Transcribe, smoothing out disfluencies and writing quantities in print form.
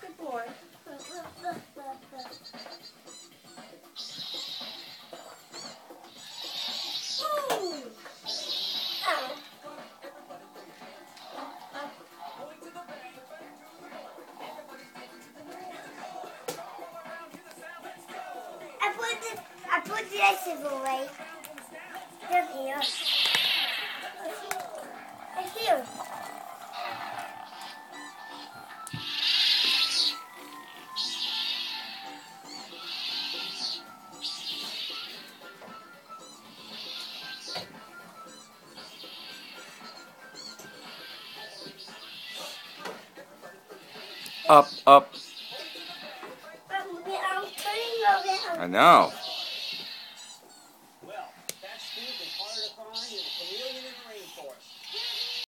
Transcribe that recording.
Good boy. I put the exit away. They're here. They're here. Up, up. I'm turning over. I know. Well, that spook is harder to find than a chameleon in the rainforest.